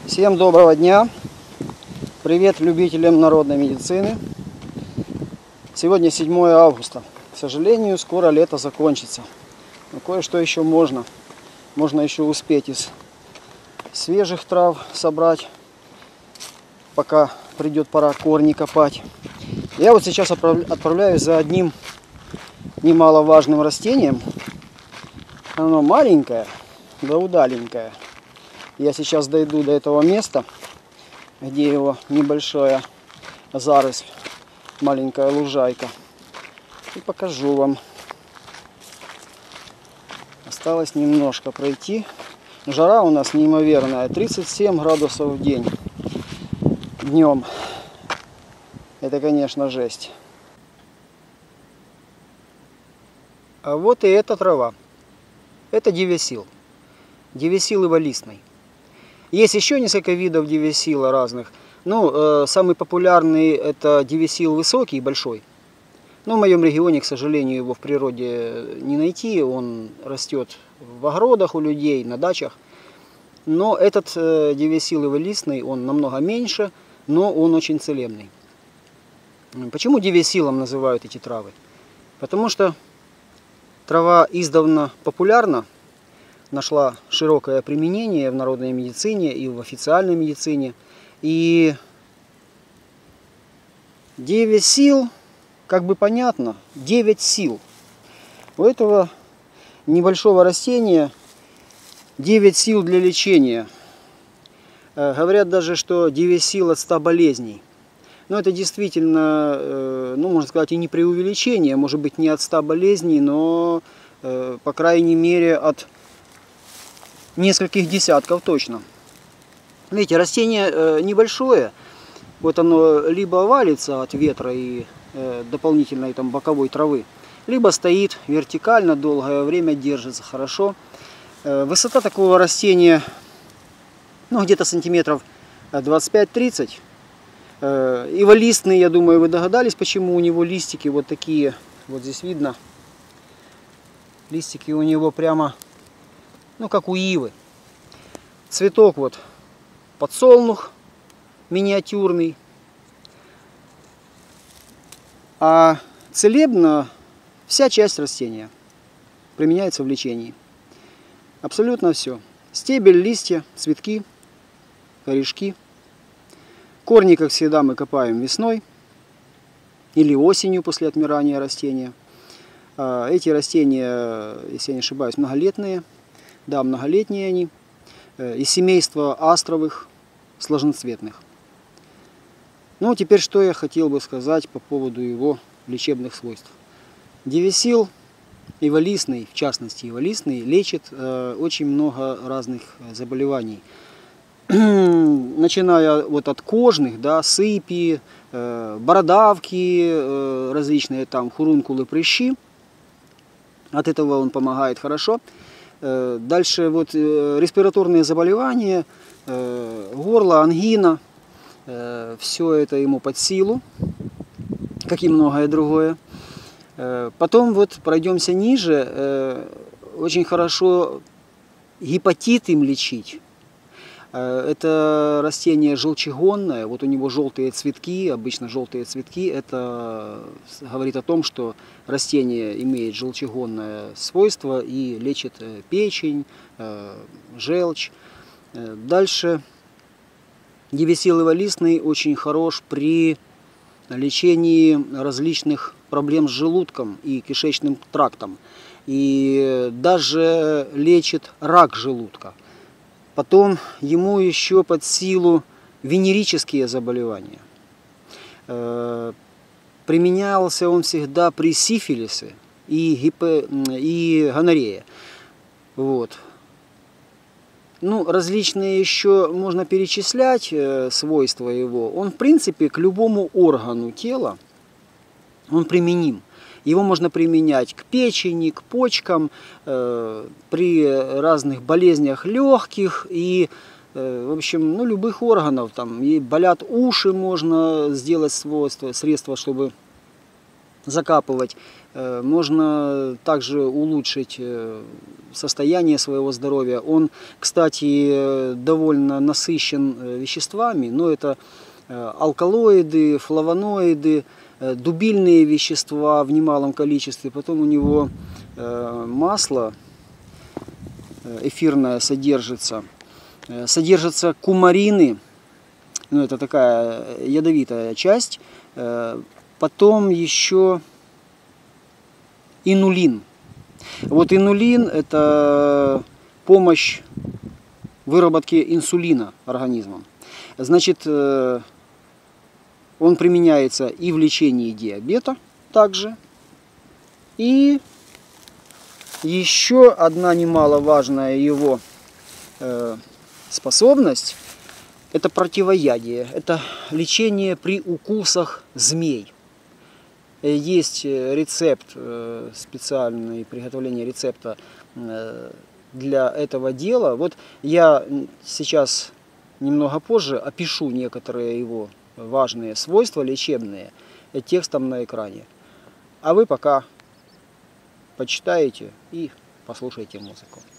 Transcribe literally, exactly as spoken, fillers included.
Всем доброго дня! Привет любителям народной медицины! Сегодня седьмое августа. К сожалению, скоро лето закончится. Но кое-что еще можно. Можно еще успеть из свежих трав собрать, пока придет пора корни копать. Я вот сейчас отправляюсь за одним немаловажным растением. Оно маленькое, да удаленькое. Я сейчас дойду до этого места, где его небольшая заросль, маленькая лужайка, и покажу вам. Осталось немножко пройти. Жара у нас неимоверная, тридцать семь градусов в день днем. Это, конечно, жесть. А вот и эта трава. Это девесил. Девесил иволистный. Есть еще несколько видов девесила разных. Ну, э, самый популярный это девесил высокий, большой. Но в моем регионе, к сожалению, его в природе не найти. Он растет в огородах у людей, на дачах. Но этот э, девесил иволистный, он намного меньше, но он очень целебный. Почему девесилом называют эти травы? Потому что трава издавна популярна. Нашла широкое применение в народной медицине и в официальной медицине. И девять сил, как бы понятно, девять сил. У этого небольшого растения девять сил для лечения. Говорят даже, что девять сил от ста болезней. Но это действительно, ну, можно сказать, и не преувеличение. Может быть, не от ста болезней, но, по крайней мере, от нескольких десятков точно. Видите, растение э, небольшое, вот оно либо валится от ветра и э, дополнительной там боковой травы, либо стоит вертикально, долгое время держится хорошо. Э, высота такого растения, ну, где-то сантиметров двадцать пять тридцать. Э, иволистный, я думаю, вы догадались, почему у него листики вот такие, вот здесь видно, листики у него прямо, ну, как у ивы. Цветок вот подсолнух миниатюрный. А целебно вся часть растения применяется в лечении. Абсолютно все. Стебель, листья, цветки, корешки. Корни, как всегда, мы копаем весной или осенью после отмирания растения. Эти растения, если я не ошибаюсь, многолетние. Да, многолетние они, из семейства астровых, сложноцветных. Ну, теперь что я хотел бы сказать по поводу его лечебных свойств. Девесил иволистный, в частности иволистный, лечит э, очень много разных заболеваний. Начиная вот от кожных, да, сыпи, э, бородавки, э, различные там фурункулы, прыщи. От этого он помогает хорошо. Дальше вот респираторные заболевания, горло, ангина, все это ему под силу, как и многое другое. Потом вот пройдемся ниже, очень хорошо гепатит им лечить. Это растение желчегонное, вот у него желтые цветки, обычно желтые цветки, это говорит о том, что растение имеет желчегонное свойство и лечит печень, желчь. Дальше девесил иволистный очень хорош при лечении различных проблем с желудком и кишечным трактом, и даже лечит рак желудка. Потом ему еще под силу венерические заболевания. Э, применялся он всегда при сифилисе и, гипо, и гонорее. Вот. Ну, различные еще можно перечислять э, свойства его. Он, в принципе, к любому органу тела он применим. Его можно применять к печени, к почкам, э, при разных болезнях легких и, э, в общем, ну, любых органов. Там и болят уши, можно сделать свойства, средства, чтобы закапывать. Можно также улучшить состояние своего здоровья. Он, кстати, довольно насыщен веществами, но это алкалоиды, флавоноиды, дубильные вещества в немалом количестве. Потом у него масло эфирное содержится. Содержатся кумарины, ну, это такая ядовитая часть. Потом еще инулин. Вот инулин – это помощь выработке инсулина организмом. Значит, он применяется и в лечении диабета также. И еще одна немаловажная его способность – это противоядие, это лечение при укусах змей. Есть рецепт, специальное приготовление рецепта для этого дела. Вот я сейчас немного позже опишу некоторые его важные свойства лечебные текстом на экране. А вы пока почитаете и послушайте музыку.